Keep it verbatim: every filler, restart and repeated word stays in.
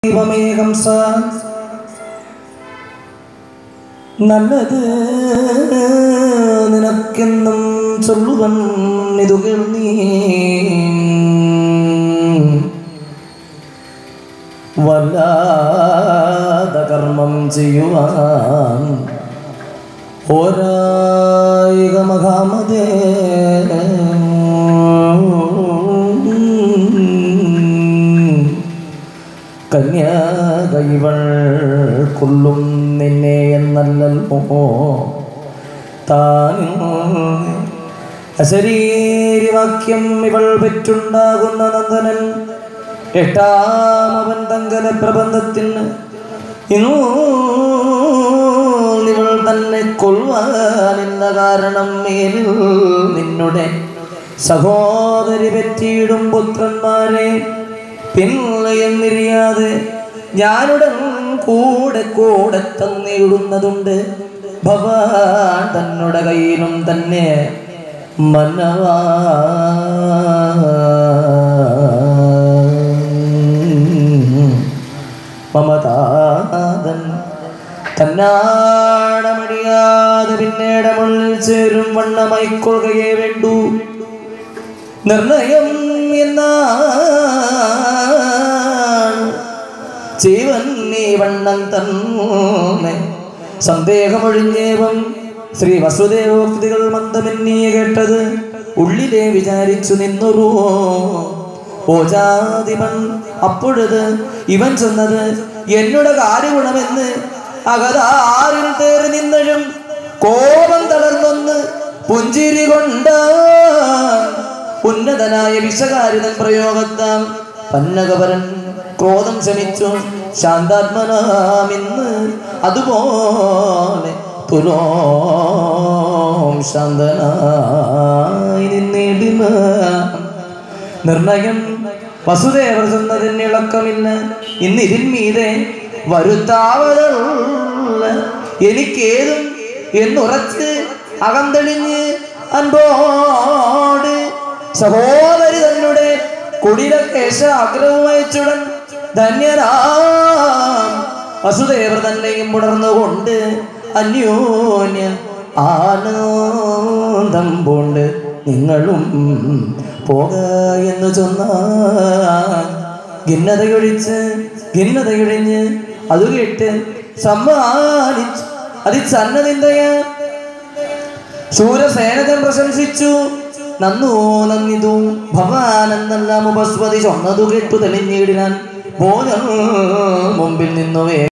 ഹംസ നല്ലത് നിനക്കെന്നും ചൊല്ലുവൻ ഇതു കേൾനീ വല്ലാത കർമ്മം ചെയ്യുവാൻ ഓരായിക മഹാമതേ കന്യാകൈവൾ കൊല്ലും നിന്നെ എന്നല്ലോ താനും അശരീരിവാക്യം ഇവൾ പെറ്റുണ്ടാകുന്ന നന്ദനൻ എട്ടാമവൻ തങ്കല പ്രബന്ധത്തിന് ഇന്നു ഇവൾ തന്നെ കൊല്ലുവാനെന്ന കാരണം മേലിൽ നിന്നുടെ സഹോദരി പറ്റിയിടും പുത്രന്മാരെ പിന്നറിയാതെ ഞാനുടൻ കൂടെ കൂടെ തന്നിടുന്നതുണ്ട് ഭവാൻ തന്നുടെ കയ്യിലും തന്നെ മനവാ മമതാതൻ തന്നാടമടിയാതെ പിന്നീട് മുള്ളിൽ ചേരും വണ്ണമൈക്കൊള്ളുകയേ വേണ്ടു നിർണയം എന്നാണ് ജീവൻ നീ വണ്ണം തന്നെ സന്ദേഹമൊഴിഞ്ഞേവം ശ്രീ വസുദേവോക്തികൾ മന്ദമെന്നീ കേട്ടത് ഉള്ളിലെ വിചാരിച്ചു നിന്നൊരു ഓജാതിമൻ അപ്പോഴത് ഇവൻ ചെന്നത് എന്നോട് കാര്യഗുണമെന്ന് അകതാരിൽ തേറി നിന്നഴും കോപം തളർന്നൊന്ന് പുഞ്ചിരി കൊണ്ട ഉന്നതനായ വിഷകാരിതൻ പ്രയോഗത്താൽ പന്നകപരൻ ക്രോധം ശമിച്ചു ശാന്താത്മനാമിന്ന് അതുപോലെ തുലോം ശാന്തനായി നിന്നിടുന്ന നിർണയം വസുദേവർ ചെന്നതിന് ഇളക്കമില്ല ഇന്നിതിൻ മീതെ വരുത്താവതുള്ള എനിക്കേതും എന്നുറച്ച് അകന്തളിഞ്ഞ് അൻപോട് സഹോദരി തന്നെ കുടിലക്കേശ ആഗ്രഹമയച്ചുടൻ ധന്യരാം വസുദേവർ തന്നെയും പുണർന്നുകൊണ്ട് അന്യോന്യ ആനന്ദം പൂണ്ട് നിങ്ങളും പോക എന്ന് ചൊന്നാൽ ഖിന്നതയൊഴിച്ച് ഖിന്നതയൊഴിഞ്ഞ് അത് കേട്ട് സമ്മാനിച്ചു അതിസന്നതിന്തയ ശൂരസേനതൻ പ്രശംസിച്ചു നന്നു നന്ദിതു ഭവാനെന്നെല്ലാം ഉപസ്വതി ചൊന്നതു കേട്ടു തെളിഞ്ഞിടിനാൻ ഭോജൻ മുമ്പിൽ നിന്നുവേ